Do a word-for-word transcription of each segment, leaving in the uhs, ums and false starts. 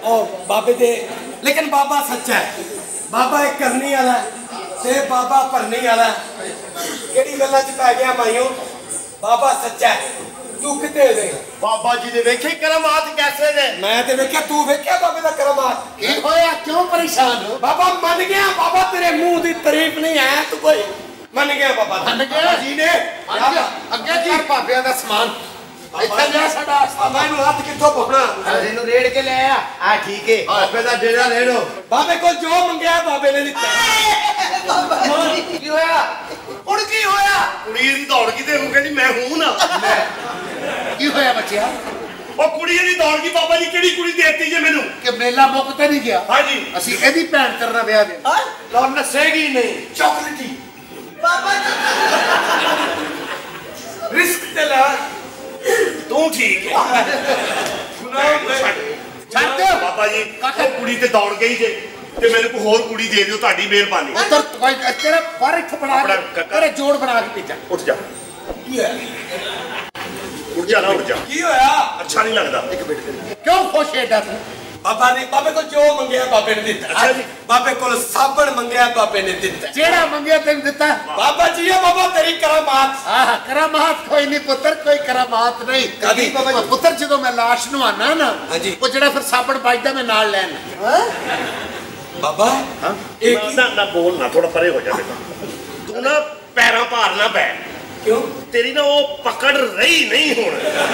ओ बाबे दे लेकिन बाबा सच्चा है बाबा एक करनी वाला ते बाबा भरनी वाला केड़ी गल्लां च पै गया माइयों बाबा सच्चा है तू किते दे बाबा जी दे वेखे करामात कैसे ने मैं ते वेख्या तू वेख्या बाबे दा करामात की होया क्यों परेशान हो बाबा मन गया बाबा तेरे मुंह दी तारीफ नहीं है तू कोई मन गया बाबा मन गया जी ने अगे जी बाबियां दा समान इत्थे जा साडा मैनू हाथ कित्थों पाउणा इनु रेड़ के ले आ आ ठीक है बाबे दा डेरा रेड़ो बाबे को जो मंगया बाबे ने दित्ता की होया उड़ की होया कुड़ी दी दौड़ की ते कहंदी मैं हूं ना की होया बच्चिया ओ कुड़ी दी दौड़ की बाबा जी केड़ी कुड़ी देती जे मेनू कि मेला मुक ते नहीं गया हां जी असि एदी भैन करना ब्याह दे हां लौट नसेगी नहीं चॉकलेटी बाबा जी रिस्क ते ला तू ठीक है छੱਡ दे बाबा जी काके कुड़ी ते दौड़ गई जे ते मेरे को होर कुड़ी दे दियो ताड़ी मेहरबानी उधर तेरा पर इत्थे बना तेरे जोड़ बना के भेजा उठ जा की है उठ जा ना उठ जा की होया अच्छा नहीं लगदा एक मिनट क्यों खुश है डर बाबा ने बाबे को जो मंगया बाबे ने दिता अच्छा जी बाबे को साबण मंगया बाबे ने दिता जेड़ा मंगया तेन दिता बाबा जी ये बाबा तेरी करामात हां करामात कोई नहीं पुत्र कोई करामात नहीं कदी बाबा पुत्र जदों मैं लाश नवाना ना हां जी वो जेड़ा फिर साबण बजदा मैं नाल लेना हां बाबा हां एक ना ना बोल ना थोड़ा परे हो जा बेटा तू ना पैरां भार ना पै क्यों तेरी ना वो पकड़ रही नहीं हुण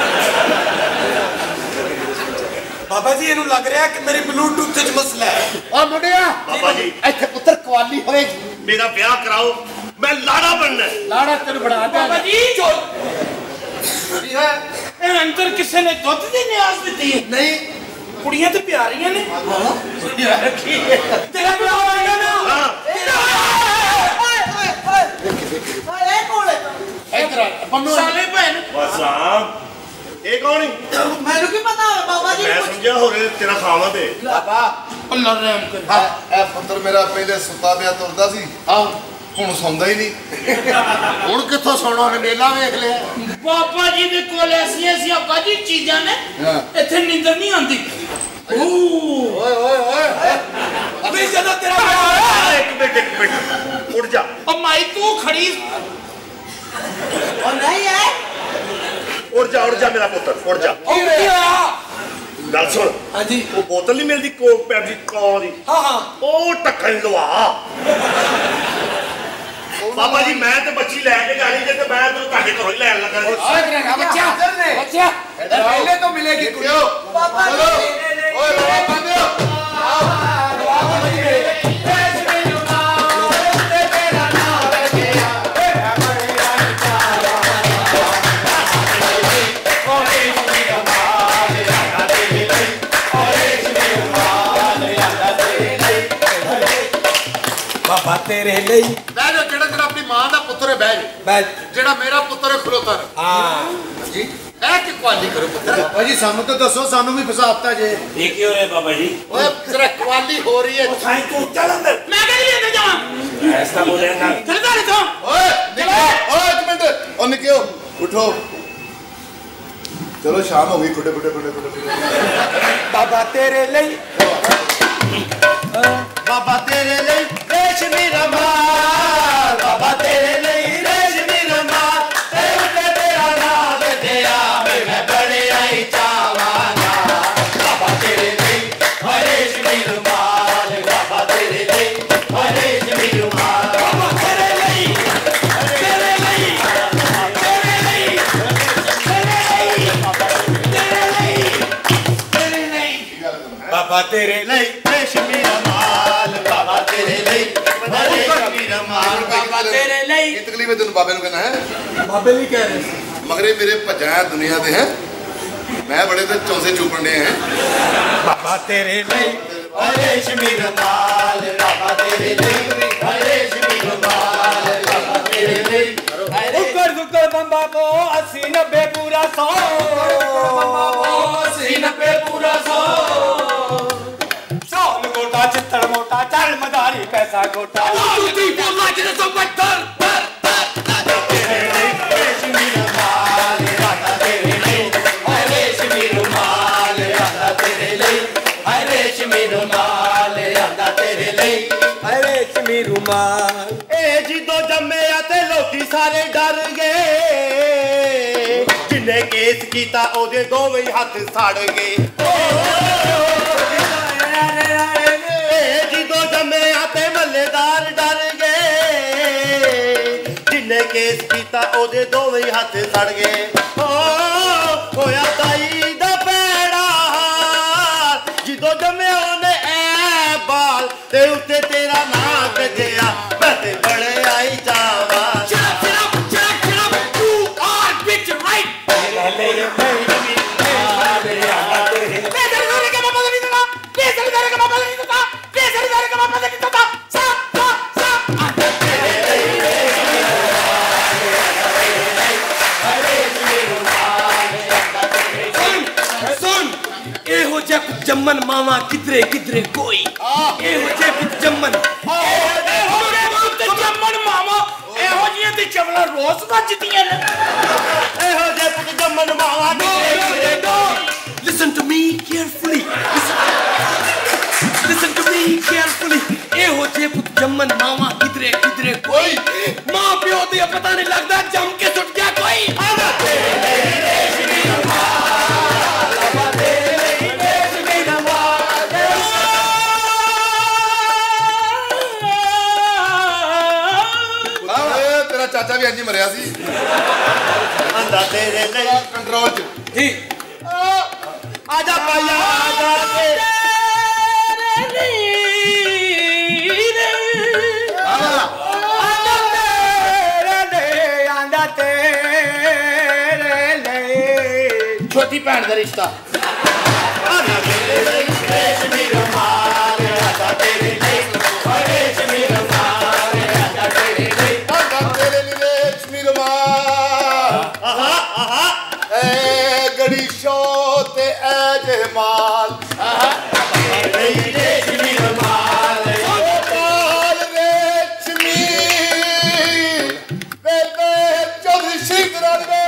बाबा जी इनु लग रहा है कि मेरी ब्लूटूथ च मसला है ओ मुंडिया बाबा जी इथे पुत्र कवाली होएगी मेरा ब्याह कराओ मैं लाड़ा बनना है लाड़ा तेरे बना दे बाबा जी जो जी है ए अंदर किसी ने दुध दी न्याज दी नहीं कुड़ियां ते प्यारियां ने हां यार की तेरा ब्याह होएगा ना हां ओए ओए ओए ओए कौन है इधर बन्नो साले बहन बस साहब ए कौन है मैनू की पता है बाबा जी मैं समझा हो रे तेरा खावा दे बाबा अल्लाह रहम कर हां ए पुत्र मेरा पहले सुता पिया तुरदा सी हां हुन सौंदा ही नहीं हुन किथों सोना ने मेला देख लिया बाबा जी दे कोल ऐसी ऐसी बाजी चीजां ने इथे नींदर नहीं आंदी ओए ओए ओए अबे जदा तेरा एक मिनट एक मिनट उठ जा ओ माई तू खड़ी ओ नहीं है उड़ जा उड़ जा मेरा पुत्र उड़ जा गल सुन हाँ जी वो बोतल नहीं मिलती कोक पैप्सी कौ दी हाँ हाँ ओ ढक्कन लवा बाबा जी मैं तो बच्ची लैके जानी जे ते मैं तो ਤੁਹਾਡੇ ਘਰੋਂ ਹੀ ਲੈਣ ਲੱਗਾ ਸੀ ਓਏ ਕरेगा बच्चा बच्चा पहले तो मिलेगी कुड़ियो बाबा जी ओए बाबा बंदो आओ बाबा जी बाबा तेरे ਲਈ ਬਹਿ ਜਾ ਜਿਹੜਾ ਤੇਰਾ ਆਪਣੀ ਮਾਂ ਦਾ ਪੁੱਤਰ ਹੈ ਬਹਿ ਜਾ ਬਹਿ ਜਿਹੜਾ ਮੇਰਾ ਪੁੱਤਰ ਹੈ ਖਲੋਤਾ ਹਾਂ ਜੀ ਇਹ ਕੀ ਕੁਆਲੀ ਕਰੋ ਪੁੱਤਰ ਬਾਬਾ ਜੀ ਸਾਨੂੰ ਤਾਂ ਦੱਸੋ ਸਾਨੂੰ ਵੀ ਫਸਾਤਾ ਜੇ ਇਹ ਕੀ ਹੋ ਰਿਹਾ ਬਾਬਾ ਜੀ ਓਏ ਤੇਰਾ ਕੁਆਲੀ ਹੋ ਰਹੀ ਹੈ ਸਾਈਂ ਤੂੰ ਚੱਲ ਅੰਦਰ ਮੈਂ ਕਿਹੜੀ ਅੰਦਰ ਜਾਵਾਂ ਐਸਾ ਬੋਲੇਗਾ ਚੱਲ ਜਾ ਇੱਥੋਂ ਓਏ ਨਿਕਲੋ ਓਏ ਇੱਕ ਮਿੰਟ ਉਹ ਨਿਕਿਓ ਉਠੋ ਚਲੋ ਸ਼ਾਮ ਹੋ ਗਈ ਖੁੱਡੇ ਖੁੱਡੇ ਖੁੱਡੇ ਖੁੱਡੇ ਬਾਬਾ ਤੇਰੇ ਲਈ बाबा तेरे लिए रेशमी रमाल बाबा तेरे लिए रेशमी रमाल तेरे तेरा नाम दिया मैं बड़े आई चावाना बाबा तेरे लिए रेशमी रमाल बाबा तेरे लिए रेशमी रमाल बाबा तेरे लिए तेरे लिए तेरे लिए तेरे लिए तेरे लिए बाबा तेरे लिए रेशमी बाबा तेरे लिए बाबा तेरे लिए ये तकलीफ है तेन बाबे नु कहना है बाबे नहीं कह रहे मगर मेरे भजा दुनिया दे हैं मैं बड़े तो चौसे चूपन दे हैं बाबा तेरे लिए रेशमी रुमाल बाबा तेरे लिए रेशमी रुमाल बाबा तेरे लिए उकर दुकर बम्बा को अस्सी नब्बे पूरा सौ अस्सी नब्बे पूरा सौ गोटा चित्तर मोटा चल मदारी पैसा गोटा तू बोलना जिने तो बत्तर तेरे लिए रेशमी रुमाल राधा तेरे लिए रेशमी रुमाल राधा तेरे लिए तेरे लिए रेशमी रुमाल ए जिदो जम्मे ते लोकी सारे डर गए जिन्हें केस कीता ओदे दोवें हथ सड़ गए ए जिदो जम्मे ते मल्लेदार डर गए जिन्हें केस कीता ओदे दोवें हथ सड़ गए ओ होया ताई दा पैड़ा जिदो जम्मे ओने ए बाल ते उत्ते तेरा नां गजया मैं ते बड़े आई जावा Shut up, shut up, shut up. You are bitch right. जम्मन मामा किधरे किधरे कोई एहो जे जम्मन जम्मन मामा एहो जी दी चवला रोज बजदियां ने एहो जे जम्मन मावा Listen to me carefully listen, listen to me carefully एहो जे जम्मन मामा किधरे किधरे कोई मां प्यो दी पता नहीं लगदा जम के सुट गया कोई चाचा भी अंजी मरिया सी आंदा तेरे लिए कंट्रोल च जी आजा पाया आजा तेरे आंदा तेरे लिए छोटी भैन का रिश्ता आजा तेरे लिए रेशमी रुमाल आजा तेरे लिए रेशमी रुमाल आजा तेरे लिए आहा आहा ए गड़ी शो ते ए जमाल रेशमी रुमाल बाल रेशमी वे वे चौधरी शिकरल वे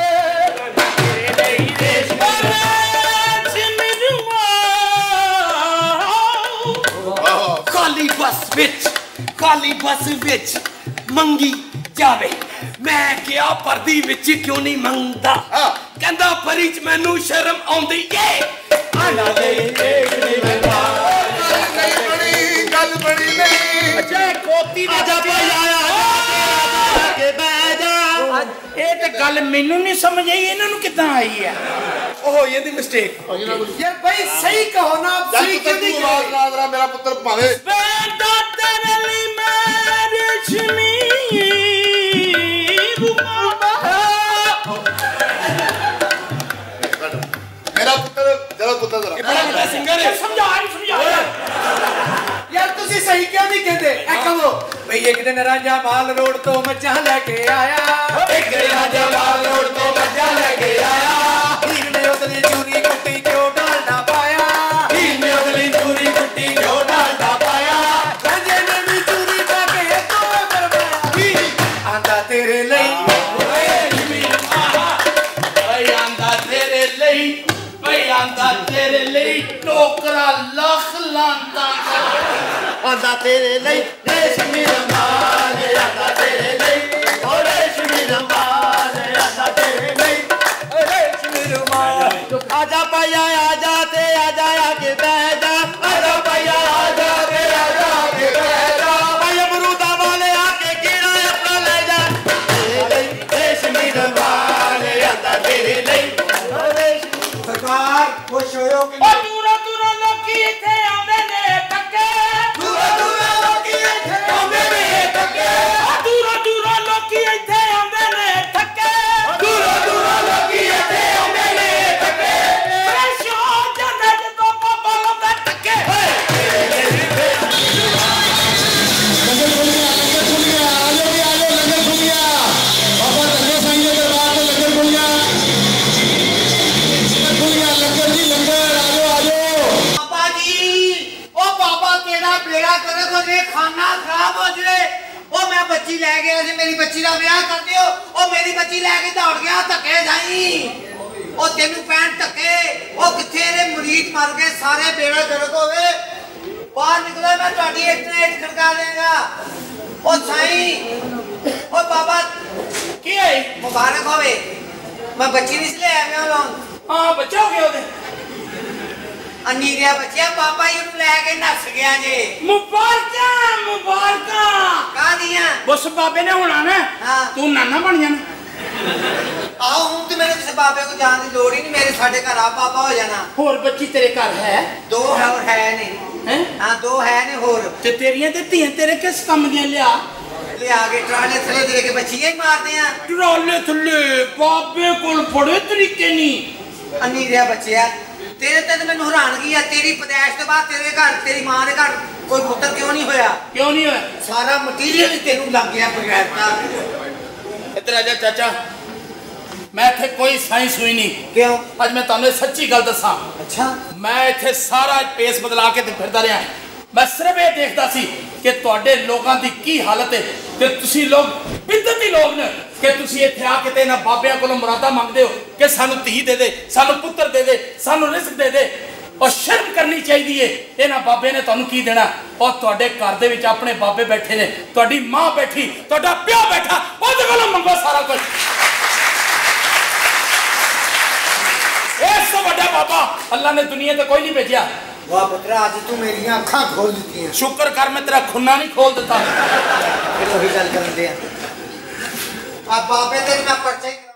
खाली बस विच खाली बस विच मंगी जावे मैं क्या पर्दी विच क्यों नहीं मंगदा कहंदा परी च मैनू शर्म आउंदी ए आना ले देखने में नहीं बड़ी गल बड़ी नहीं अजय कोती आजा पाया आजा के बैजा ए ते गल मेनू नहीं समझ आई इन्हां नू किदां आई है ओह ये दी मिस्टेक यार भाई सही कहो ना आप सही क्यों नहीं आवाज ना जरा मेरा पुत्र भावे बेटा तेरे लिए मैं रेशमी मेरा पुत्र जरा पुत्र जरा बड़ा बड़ा सिंगर है समझा समझा यार तुसी सही क्यों नहीं कहते ए कहो भाई एक दिन राजा माल रोड तो मच्छा लेके आया एक दिन राजा माल रोड तो मच्छा लेके आया हीर ने उसने चूरी कुट्टी क्यों डालना पाया हीर ने उसने चूरी कुट्टी क्यों डालना पाया राजे ने भी चूरी का के तो बरबाया आंदा तेरे लिए भाई आंदा तेरे लिए भाई आंदा तेरे लिए टोकरा लख लांदा आंदा तेरे लिए रेशमी रुमाल आंदा तेरे लिए ओ रेशमी रुमाल आंदा तेरे लिए रेशमी रुमाल आजा पाया आजा ते आजा आके बैजा आजा भैया आजा ते आजा के बैठा भाई अमरूदा वाले आके कीड़ा अपना ले जा रेशमी रुमाल आंदा तेरे लिए सरकार खुश होयो कि ओ दूरा दूरा लोकी इथे आंदे ने टक्के दूरा दूरा लोकी इथे आंदे ने टक्के दूरा दूरा लोकी इथे आंदे ने टक्के दूरा दूरा लोकी इथे आंदे ने टक्के फ्रेश हो जांदे जदों पापा लांदा टक्के बाबा जी ओ बाबा तेरा बेड़ा करे को जे खाना खराब हो जाए ओ मैं बच्ची ले गया सी मेरी बच्ची दा ब्याह कर दियो ओ मेरी बच्ची लेके दौड़ गया धक्के जाई ओ तेनू पैंट धक्के ओ किथे रे मुरीद मर गए सारे बेड़ा करे होवे बाहर निकलो मैं ਤੁਹਾਡੀ ਇੱਕ ਨਾ ਇੱਕ ਖੜਕਾ ਦੇਗਾ ਉਹ ਸਾਈਂ ਉਹ ਬਾਬਾ ਕੀ ਹੈ ਮੁਬਾਰਕ ਹੋਵੇ ਮੈਂ ਬੱਚੀ ਨਹੀਂ ਲੈ ਆਇਆ ਮੈਂ ਹਾਂ ਬੱਚਾ ਹੋ ਗਿਆ ਉਹਦੇ ਅੰਨੀ ਗਿਆ ਬੱਚਿਆ ਬਾਬਾ ਜੀ ਨੂੰ ਲੈ ਕੇ ਨੱਸ ਗਿਆ ਜੇ ਮੁਬਾਰਕਾਂ ਮੁਬਾਰਕਾਂ ਕਾਹਦੀਆਂ ਬਸ ਬਾਬੇ ਨੇ ਹੋਣਾ ਨਾ ਹਾਂ ਤੂੰ ਨਾਨਾ ਬਣ ਜਾਣਾ ਆਹ ਹੁਣ ਤੇ ਮੈਨੂੰ ਕਿਸੇ ਬਾਬੇ ਕੋ ਜਾਣ ਦੀ ਲੋੜ ਹੀ ਨਹੀਂ ਮੇਰੇ ਸਾਡੇ ਘਰ ਆ ਬਾਬਾ ਹੋ ਜਾਣਾ ਹੋਰ ਬੱਚੀ ਤੇਰੇ ਘਰ ਹੈ ਦੋ ਹੈ ਹੋਰ ਹੈ ਨੇ ਹੈ ਹਾਂ ਦੋ ਹੈ ਨੇ ਹੋਰ ਤੇ ਤੇਰੀਆਂ ਤੇ ਧੀਆਂ ਤੇਰੇ ਕਿਸ ਕੰਮ ਦੀਆਂ ਲਿਆ ਲਿਆ ਕੇ ਟਰਾਲੇ ਥਲੇ ਦੇ ਕੇ ਬੱਚੀਆਂ ਹੀ ਮਾਰਦੇ ਆ ਟਰਾਲੇ ਥੱਲੇ ਬਾਬੇ ਕੋਲ ਬੜੇ ਤਰੀਕੇ ਨਹੀਂ ਅੰਨੀ ਰਿਹਾ ਬੱਚਿਆ ਤੇਰੇ ਤੇ ਮੈਨੂੰ ਹੈਰਾਨਗੀ ਆ ਤੇਰੀ ਪਦੈਸ਼ ਤੋਂ ਬਾਅਦ ਤੇਰੇ ਘਰ ਤੇਰੀ ਮਾਂ ਦੇ ਘਰ ਕੋਈ ਪੁੱਤਰ ਕਿਉਂ ਨਹੀਂ ਹੋਇਆ ਕਿਉਂ ਨਹੀਂ ਹੋਇਆ ਸਾਰਾ ਮਟੀਰੀਅਲ ਹੀ ਤੈਨੂੰ ਲੱਗ ਗਿਆ ਬਗੈਰ ਤਾਂ ਇੱਧਰ ਆ ਜਾ ਚਾਚਾ ਮੈਂ ਇੱਥੇ ਕੋਈ ਸਾਇੰਸ ਹੋਈ ਨਹੀਂ ਕਿਉਂ ਅੱਜ ਮੈਂ ਤੁਹਾਨੂੰ ਸੱਚੀ ਗੱਲ ਦੱਸਾਂ ਅੱਛਾ ਮੈਂ ਇੱਥੇ ਸਾਰਾ ਪੇਸ ਬਦਲਾ ਕੇ ਤੇ ਫਿਰਦਾ ਰਿਹਾ ਮੈਂ ਸਿਰਫ ਇਹ ਦੇਖਦਾ ਸੀ ਕਿ ਤੁਹਾਡੇ ਲੋਕਾਂ ਦੀ ਕੀ ਹਾਲਤ ਹੈ ਤੇ ਤੁਸੀਂ ਲੋਕ ਬਿੱਦਤੀ ਲੋਕ ਨੇ ਕਿ ਤੁਸੀਂ ਇੱਥੇ ਆ ਕੇ ਤੇ ਇਹਨਾਂ ਬਾਬਿਆਂ ਕੋਲੋਂ ਮੁਰਾਦਾਂ ਮੰਗਦੇ ਹੋ ਕਿ ਸਾਨੂੰ ਧੀ ਦੇ ਦੇ ਸਾਨੂੰ ਪੁੱਤਰ ਦੇ ਦੇ ਸਾਨੂੰ ਰਿਜ਼ਕ ਦੇ ਦੇ ਔਰ ਸ਼ਰਮ ਕਰਨੀ ਚਾਹੀਦੀ ਏ ਇਹਨਾਂ ਬਾਬੇ ਨੇ ਤੁਹਾਨੂੰ ਕੀ ਦੇਣਾ ਔਰ ਤੁਹਾਡੇ ਘਰ ਦੇ ਵਿੱਚ ਆਪਣੇ ਬਾਬੇ ਬੈਠੇ ਨੇ ਤੁਹਾਡੀ ਮਾਂ ਬੈਠੀ ਤੁਹਾਡਾ ਪਿਓ ਬੈਠਾ ਉਹਦੇ ਕੋਲੋਂ ਮੰਗੋ ਸਾਰਾ ਕੁਝ ਇਸ ਤੋਂ ਵੱਡਾ ਬਾਬਾ ਅੱਲਾ ਨੇ ਦੁਨੀਆ ਤੇ ਕੋਈ ਨਹੀਂ ਭੇਜਿਆ ਵਾਹ ਪੁੱਤਰਾ ਅੱਜ ਤੂੰ ਮੇਰੀਆਂ ਅੱਖਾਂ ਖੋਲ ਦਿੱਤੀਆਂ ਸ਼ੁਕਰ ਕਰ ਮੈਂ ਤੇਰਾ ਖੁੰਨਾ ਨਹੀਂ ਖੋਲ ਦਿੱਤਾ ਫਿਰ ਉਹੀ ਗੱਲ ਕਰਦੇ ਆ ਆ ਬਾਬੇ ਤੇ ਮੈਂ ਪਰਚਾ ਹੀ